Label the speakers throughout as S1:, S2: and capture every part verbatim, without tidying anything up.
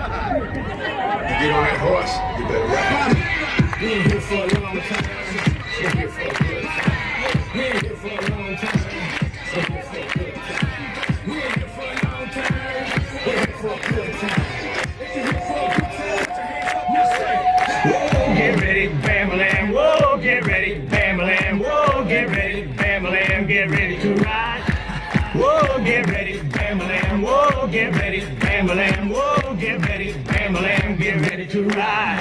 S1: get on that horse, you better ride.
S2: We ain't here for a long time. We're here for a good time. We ain't here for a long time. We're here for a good time. We ain't here for a long time. We're here for a good time. If you're here for a good time, put your hands up. Now say, whoa, get ready, Bam-a-lam. Whoa, get ready, Bam-a-lam. Whoa, get ready, Bam-a-lam. Get ready to ride. Whoa, get ready, Bam-a-lam. Whoa, get ready, Bam-a-lam. Whoa, get ready, Bam-a-lam. Get ready to ride.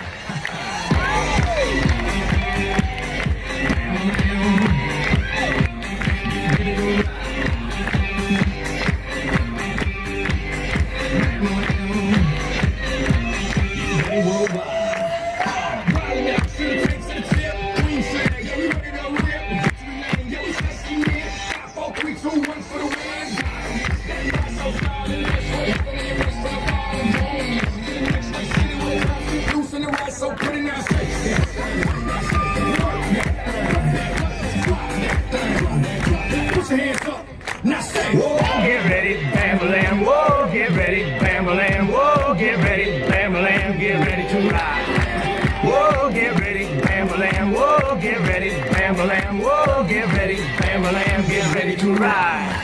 S2: Whoa, get ready, Bam-a-lam. Whoa, get ready, Bam-a-lam. Whoa, get ready, Bam-a-lam. Get ready to ride. Whoa, get ready, Bam-a-lam. Whoa, get ready, Bam-a-lam. Whoa, get ready, Bam-a-lam. Get ready to ride.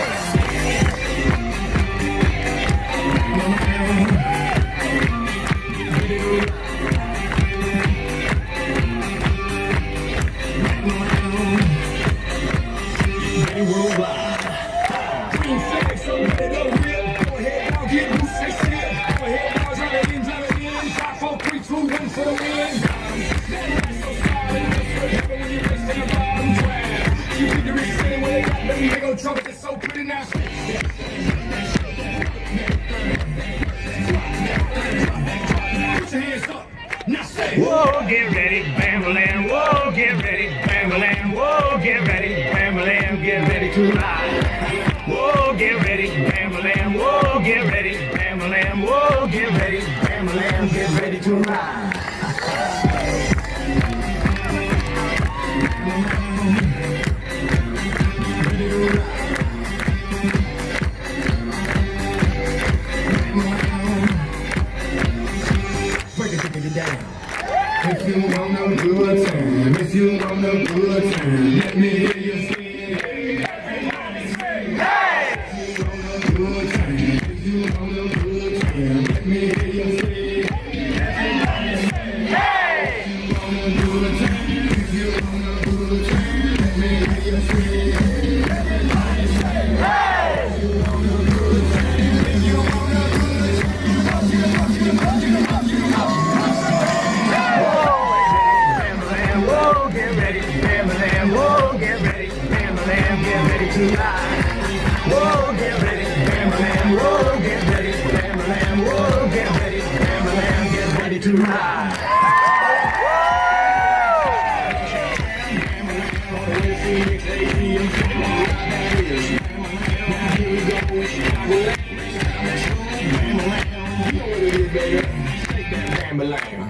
S2: Worldwide. Green flag, so let it go real. Go ahead, now get loose, say shit. Go ahead, now drop it in, drop it in. Five, four, three, two, one for the win. That life so solid, just for heaven when you race in the bottom twelve. You beat the rich city when they got them big old trumpets, it's so pretty now. Put your hands up, now say. Whoa, get ready, Bam-a-lam. Whoa, get ready, Bam-a-lam. Whoa, get ready, Bam-a-lam. Get ready to ride. Whoa, get ready, Bam-a-lam. Whoa, get ready, Bam-a-lam. Whoa, get ready, Bam-a-lam. Get ready to ride. Break it, break it down. If you want a good time, if you want a good time, let me hear you sing. Everybody say, hey! If you want a good time, if you want a good time, let me hear you sing. Everybody say, hey! If you want a good time, if you want a good time, let me hear you sing. Everybody say, hey! If you want a good time, if you want a good time, rock it, rock it, rock it, rock it, rock it. Whoa, get ready, Bam-a-lam. Whoa, get ready, Bam-a-lam. Get ready to ride. Whoa, get ready, Bam-a-lam. Whoa, get ready, Bam-a-lam. Whoa, get ready, Bam-a-lam. Get ready to ride. Bam-a-lam.